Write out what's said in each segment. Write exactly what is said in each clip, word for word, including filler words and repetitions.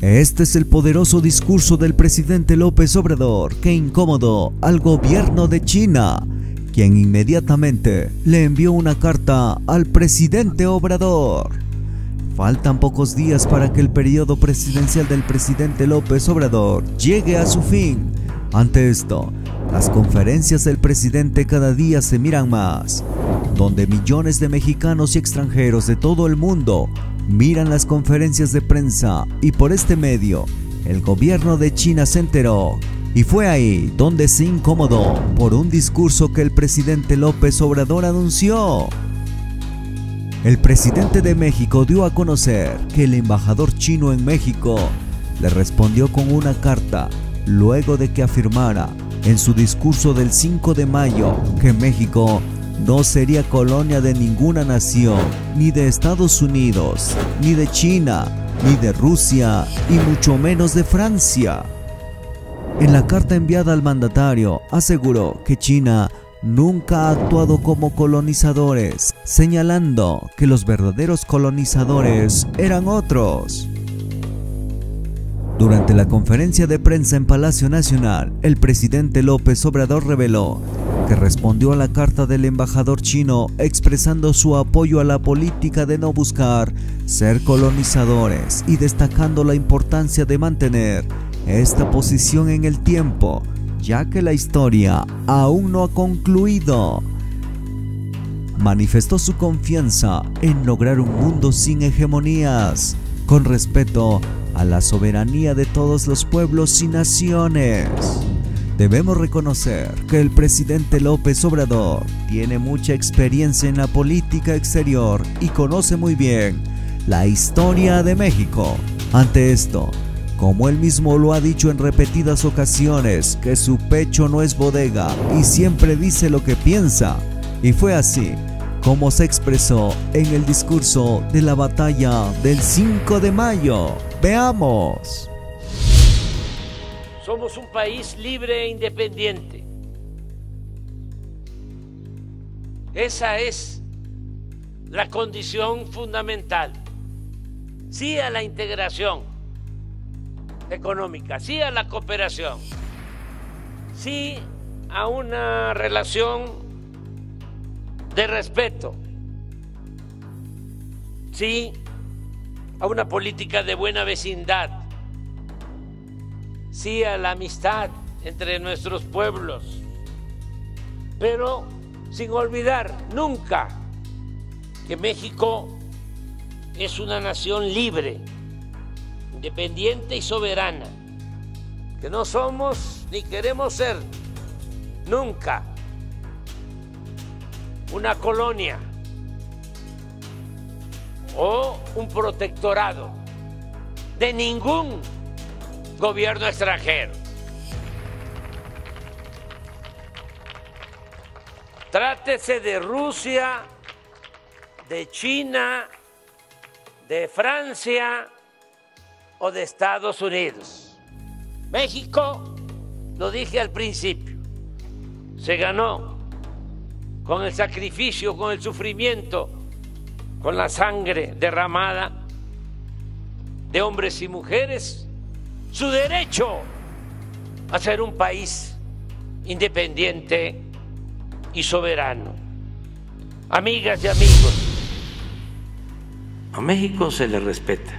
Este es el poderoso discurso del presidente López Obrador que incomodó al gobierno de China, quien inmediatamente le envió una carta al presidente Obrador. Faltan pocos días para que el periodo presidencial del presidente López Obrador llegue a su fin. Ante esto, las conferencias del presidente cada día se miran más, donde millones de mexicanos y extranjeros de todo el mundo miran las conferencias de prensa, y por este medio, el gobierno de China se enteró, y fue ahí donde se incomodó por un discurso que el presidente López Obrador anunció. El presidente de México dio a conocer que el embajador chino en México le respondió con una carta luego de que afirmara en su discurso del cinco de mayo que México no sería colonia de ninguna nación, ni de Estados Unidos, ni de China, ni de Rusia, y mucho menos de Francia. En la carta enviada al mandatario, aseguró que China nunca ha actuado como colonizadores, señalando que los verdaderos colonizadores eran otros. Durante la conferencia de prensa en Palacio Nacional, el presidente López Obrador reveló que respondió a la carta del embajador chino expresando su apoyo a la política de no buscar ser colonizadores y destacando la importancia de mantener esta posición en el tiempo, ya que la historia aún no ha concluido. Manifestó su confianza en lograr un mundo sin hegemonías, con respeto a la soberanía de todos los pueblos y naciones. Debemos reconocer que el presidente López Obrador tiene mucha experiencia en la política exterior y conoce muy bien la historia de México. Ante esto, como él mismo lo ha dicho en repetidas ocasiones, que su pecho no es bodega y siempre dice lo que piensa, y fue así como se expresó en el discurso de la batalla del cinco de mayo. Veamos. Somos un país libre e independiente. Esa es la condición fundamental. Sí a la integración económica, sí a la cooperación, sí a una relación de respeto, sí a una política de buena vecindad, sí a la amistad entre nuestros pueblos, pero sin olvidar nunca que México es una nación libre, independiente y soberana, que no somos ni queremos ser nunca una colonia o un protectorado de ningún gobierno extranjero. Trátese de Rusia, de China, de Francia o de Estados Unidos. México, lo dije al principio, se ganó con el sacrificio, con el sufrimiento, con la sangre derramada de hombres y mujeres, su derecho a ser un país independiente y soberano. Amigas y amigos, a México se le respeta.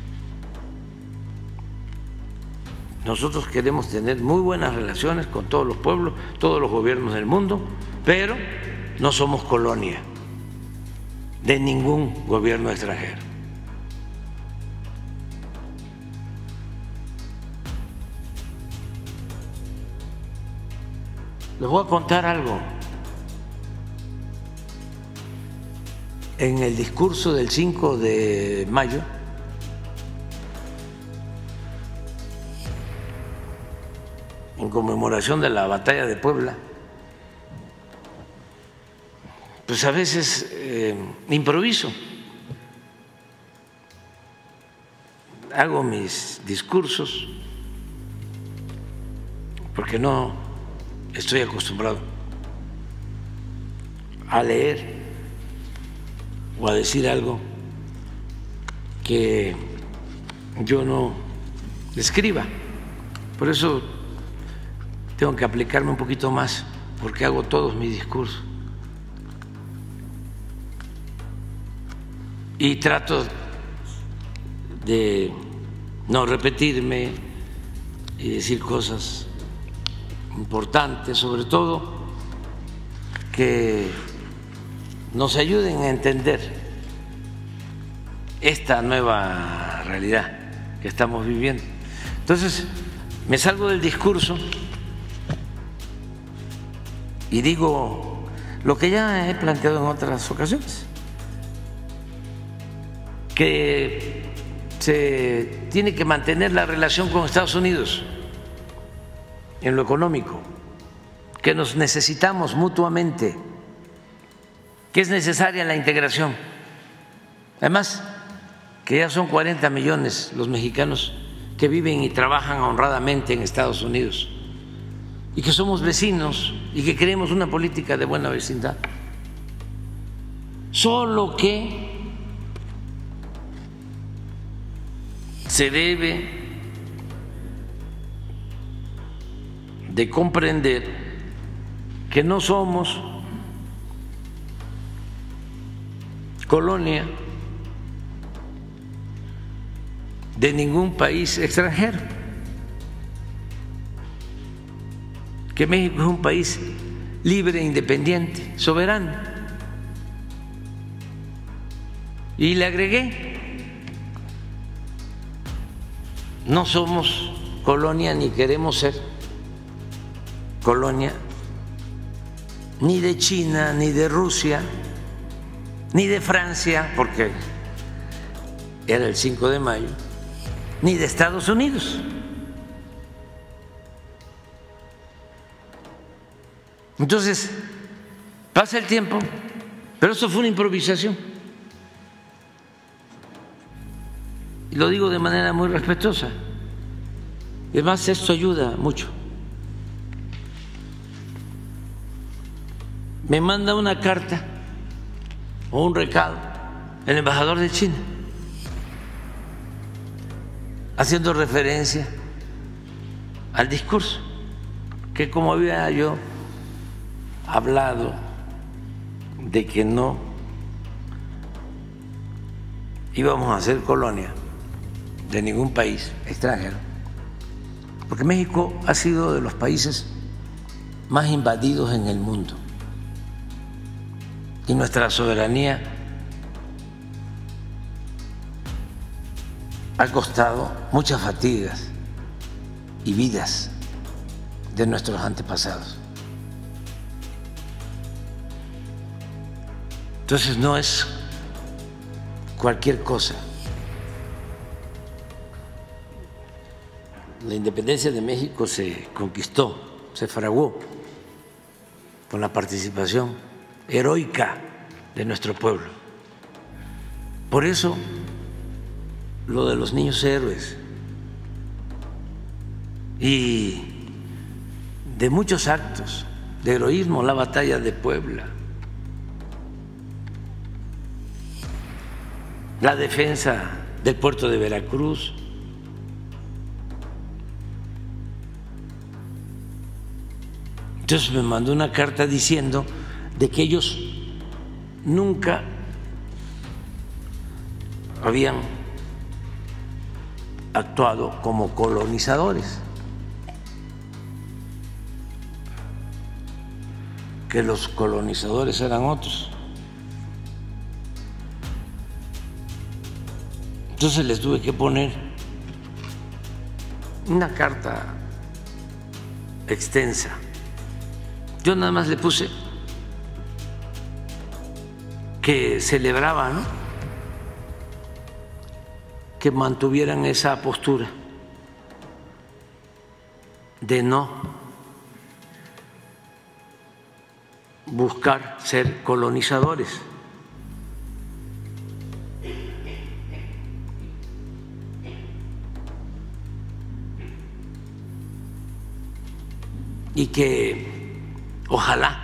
Nosotros queremos tener muy buenas relaciones con todos los pueblos, todos los gobiernos del mundo, pero no somos colonia de ningún gobierno extranjero. Les voy a contar algo. En el discurso del cinco de mayo, en conmemoración de la batalla de Puebla, pues a veces eh, improviso, hago mis discursos porque no estoy acostumbrado a leer o a decir algo que yo no escriba. Por eso tengo que aplicarme un poquito más, porque hago todos mis discursos. Y trato de no repetirme y decir cosas importantes, sobre todo que nos ayuden a entender esta nueva realidad que estamos viviendo. Entonces, me salgo del discurso y digo lo que ya he planteado en otras ocasiones, que se tiene que mantener la relación con Estados Unidos en lo económico, que nos necesitamos mutuamente, que es necesaria la integración. Además, que ya son cuarenta millones los mexicanos que viven y trabajan honradamente en Estados Unidos y que somos vecinos y que queremos una política de buena vecindad. Solo que se debe de comprender que no somos colonia de ningún país extranjero, que México es un país libre, independiente, soberano. Y le agregué, no somos colonia ni queremos ser colonia ni de China, ni de Rusia, ni de Francia, porque era el cinco de mayo, ni de Estados Unidos. Entonces, pasa el tiempo, pero eso fue una improvisación. Y lo digo de manera muy respetuosa. Y además esto ayuda mucho. Me manda una carta o un recado el embajador de China, haciendo referencia al discurso, que como había yo hablado de que no íbamos a ser colonia de ningún país extranjero, porque México ha sido de los países más invadidos en el mundo y nuestra soberanía ha costado muchas fatigas y vidas de nuestros antepasados. Entonces no es cualquier cosa. La independencia de México se conquistó, se fraguó con la participación heroica de nuestro pueblo. Por eso lo de los niños héroes y de muchos actos de heroísmo, la batalla de Puebla, la defensa del puerto de Veracruz, entonces me mandó una carta diciendo de que ellos nunca habían actuado como colonizadores, que los colonizadores eran otros. Entonces les tuve que poner una carta extensa. Yo nada más le puse que celebraba, ¿no?, que mantuvieran esa postura de no buscar ser colonizadores. Y que ojalá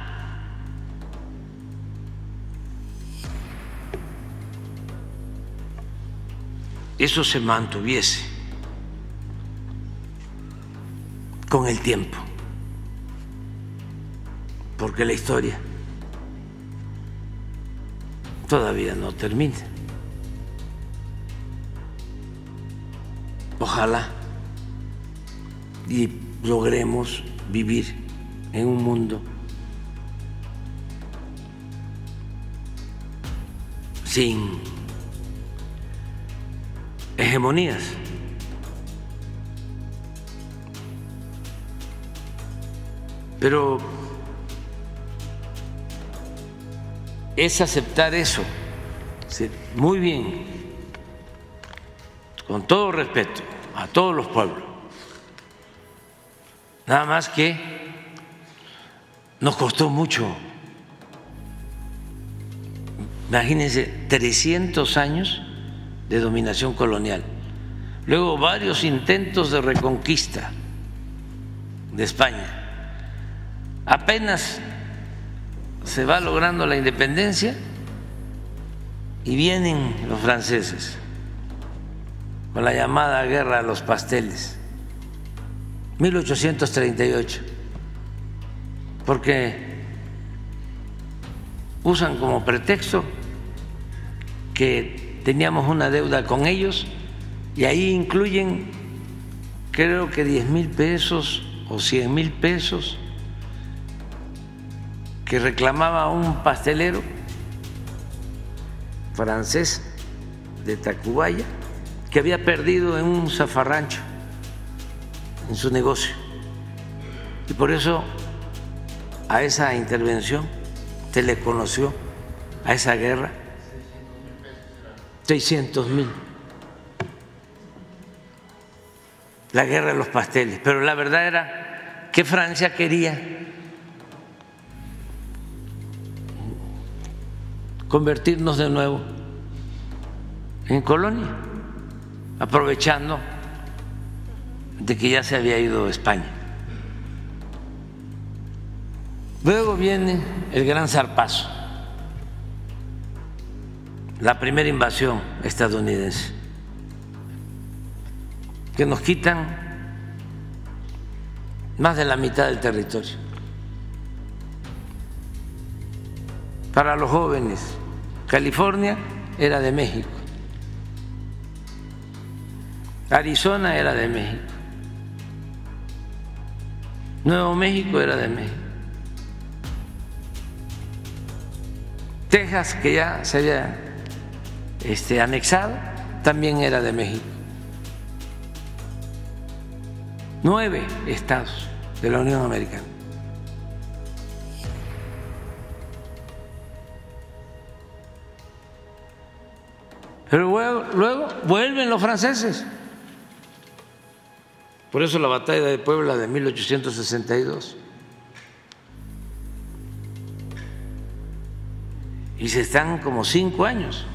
eso se mantuviese, con el tiempo, porque la historia todavía no termina. Ojalá y logremos vivir en un mundo sin hegemonías. Pero es aceptar eso, muy bien, con todo respeto a todos los pueblos. Nada más que nos costó mucho. Imagínense, trescientos años de dominación colonial, luego varios intentos de reconquista de España. Apenas se va logrando la independencia y vienen los franceses con la llamada guerra a los pasteles, mil ochocientos treinta y ocho, porque usan como pretexto que teníamos una deuda con ellos y ahí incluyen, creo que diez mil pesos o cien mil pesos que reclamaba un pastelero francés de Tacubaya que había perdido en un zafarrancho en su negocio, y por eso a esa intervención se le conoció, a esa guerra, seiscientos mil, la guerra de los pasteles. Pero la verdad era que Francia quería convertirnos de nuevo en colonia, aprovechando de que ya se había ido España. Luego viene el gran zarpazo, la primera invasión estadounidense, que nos quitan más de la mitad del territorio. Para los jóvenes, California era de México, Arizona era de México, Nuevo México era de México, Texas, que ya se había este, anexado, también era de México. Nueve estados de la Unión Americana. Pero luego, luego vuelven los franceses. Por eso la batalla de Puebla de mil ochocientos sesenta y dos. Y se están como cinco años.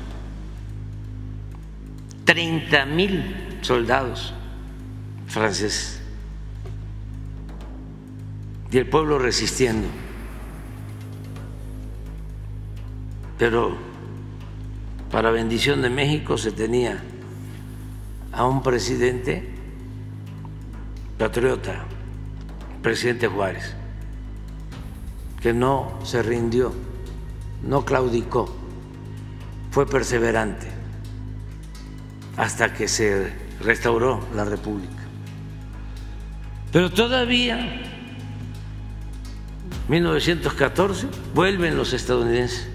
treinta mil soldados franceses. Y el pueblo resistiendo. Pero para bendición de México se tenía a un presidente patriota, presidente Juárez, que no se rindió, no claudicó, fue perseverante hasta que se restauró la República. Pero todavía, en mil novecientos catorce, vuelven los estadounidenses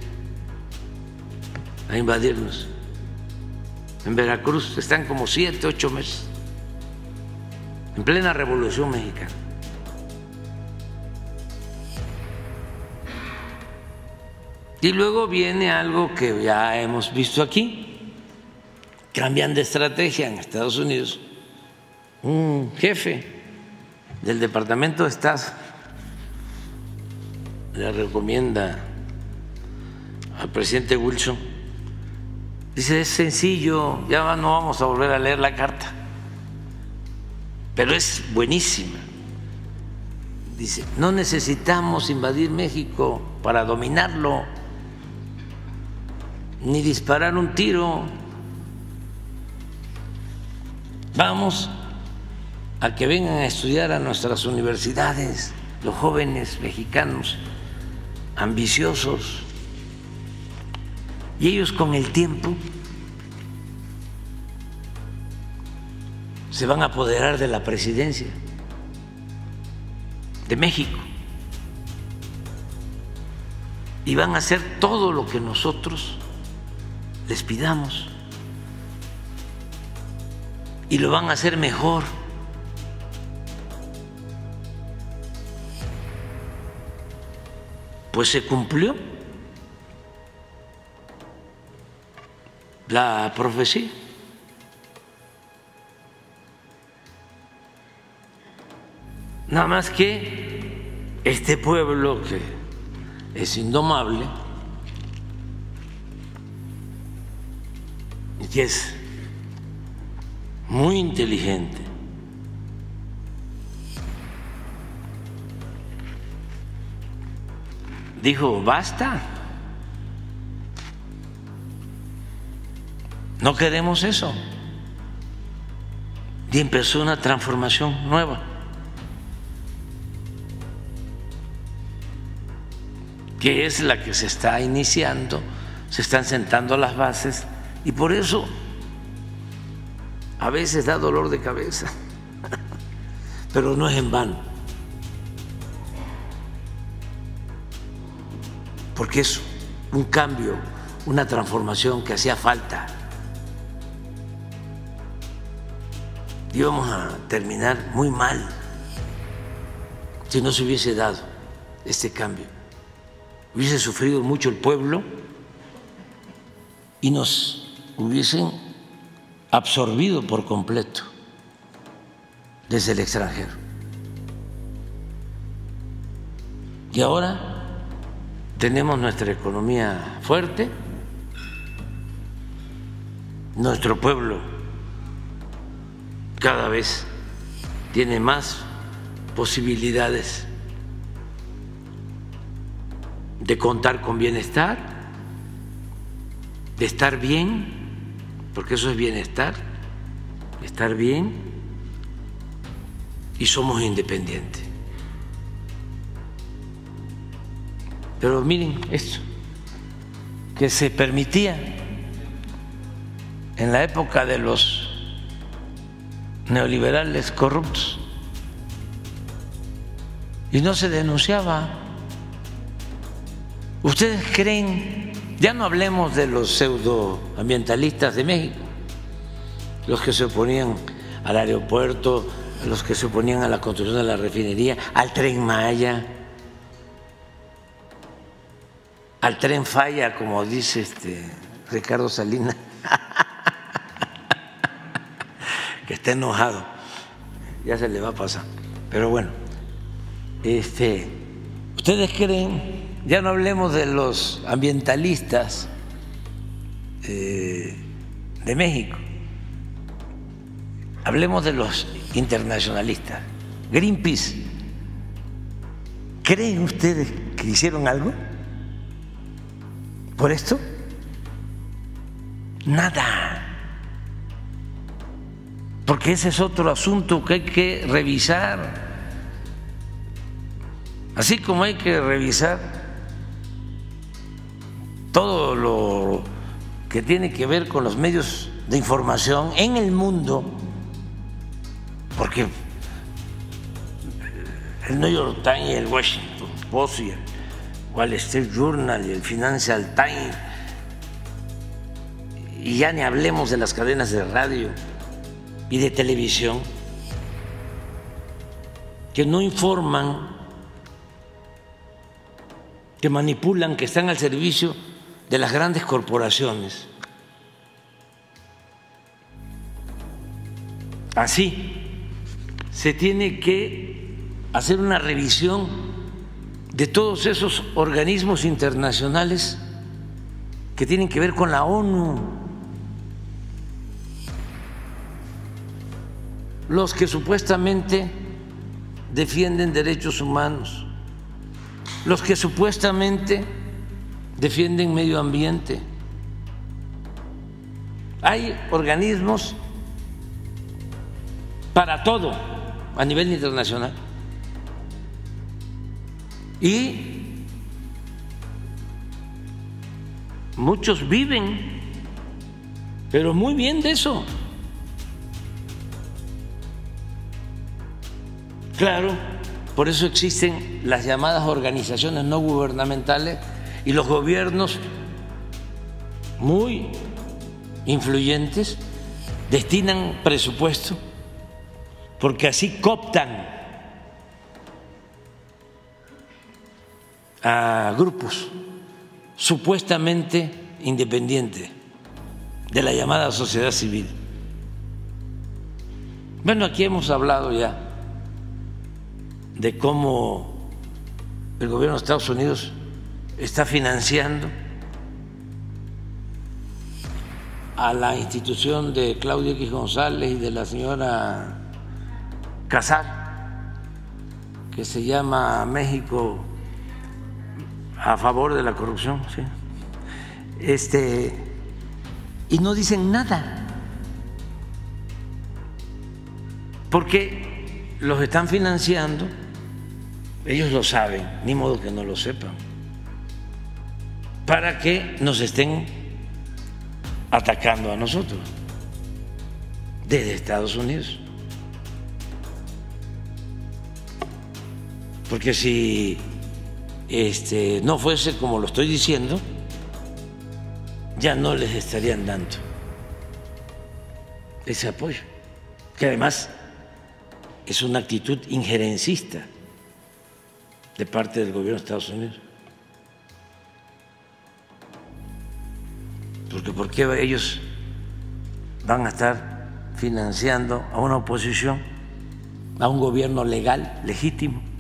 a invadirnos. En Veracruz están como siete, ocho meses, en plena Revolución Mexicana. Y luego viene algo que ya hemos visto aquí, cambian de estrategia en Estados Unidos. Un jefe del Departamento de Estado le recomienda al presidente Wilson, dice: es sencillo, ya no vamos a volver a leer la carta, pero es buenísima. Dice: no necesitamos invadir México para dominarlo, ni disparar un tiro. Vamos a que vengan a estudiar a nuestras universidades, los jóvenes mexicanos ambiciosos, y ellos con el tiempo se van a apoderar de la presidencia de México y van a hacer todo lo que nosotros les pidamos y lo van a hacer mejor. Pues se cumplió la profecía. Nada más que este pueblo que es indomable y que es muy inteligente, dijo basta, no queremos eso, y empezó una transformación nueva. Que es la que se está iniciando, se están sentando las bases, y por eso a veces da dolor de cabeza, pero no es en vano, porque es un cambio, una transformación que hacía falta. Íbamos a terminar muy mal si no se hubiese dado este cambio. Hubiese sufrido mucho el pueblo y nos hubiesen absorbido por completo desde el extranjero. Y ahora tenemos nuestra economía fuerte, nuestro pueblo cada vez tiene más posibilidades de contar con bienestar, de estar bien, porque eso es bienestar, estar bien, y somos independientes. Pero miren esto, que se permitía en la época de los neoliberales corruptos y no se denunciaba. ¿Ustedes creen? Ya no hablemos de los pseudoambientalistas de México, los que se oponían al aeropuerto, los que se oponían a la construcción de la refinería, al Tren Maya, al Tren Falla, como dice este Ricardo Salinas, que está enojado, ya se le va a pasar. Pero bueno, este, ¿ustedes creen? Ya no hablemos de los ambientalistas eh, de México, hablemos de los internacionalistas. Greenpeace, ¿creen ustedes que hicieron algo por esto? Nada, porque ese es otro asunto que hay que revisar, así como hay que revisar todo lo que tiene que ver con los medios de información en el mundo, porque el New York Times, el Washington Post, y el Wall Street Journal y el Financial Times, y ya ni hablemos de las cadenas de radio y de televisión, que no informan, que manipulan, que están al servicio de las grandes corporaciones. Así se tiene que hacer una revisión de todos esos organismos internacionales que tienen que ver con la ONU, los que supuestamente defienden derechos humanos, los que supuestamente defienden medio ambiente. Hay organismos para todo, a nivel internacional. Y muchos viven, pero muy bien de eso. Claro, por eso existen las llamadas organizaciones no gubernamentales y los gobiernos muy influyentes destinan presupuesto porque así cooptan a grupos supuestamente independientes de la llamada sociedad civil. Bueno, aquí hemos hablado ya de cómo el gobierno de Estados Unidos está financiando a la institución de Claudio X González y de la señora Casar, que se llama México a favor de la corrupción, ¿sí? Este, y no dicen nada, porque los están financiando, ellos lo saben, ni modo que no lo sepan, para que nos estén atacando a nosotros desde Estados Unidos. Porque si este, no fuese como lo estoy diciendo, ya no les estarían dando ese apoyo, que además es una actitud injerencista de parte del gobierno de Estados Unidos. Porque ¿por qué ellos van a estar financiando a una oposición, a un gobierno legal, legítimo?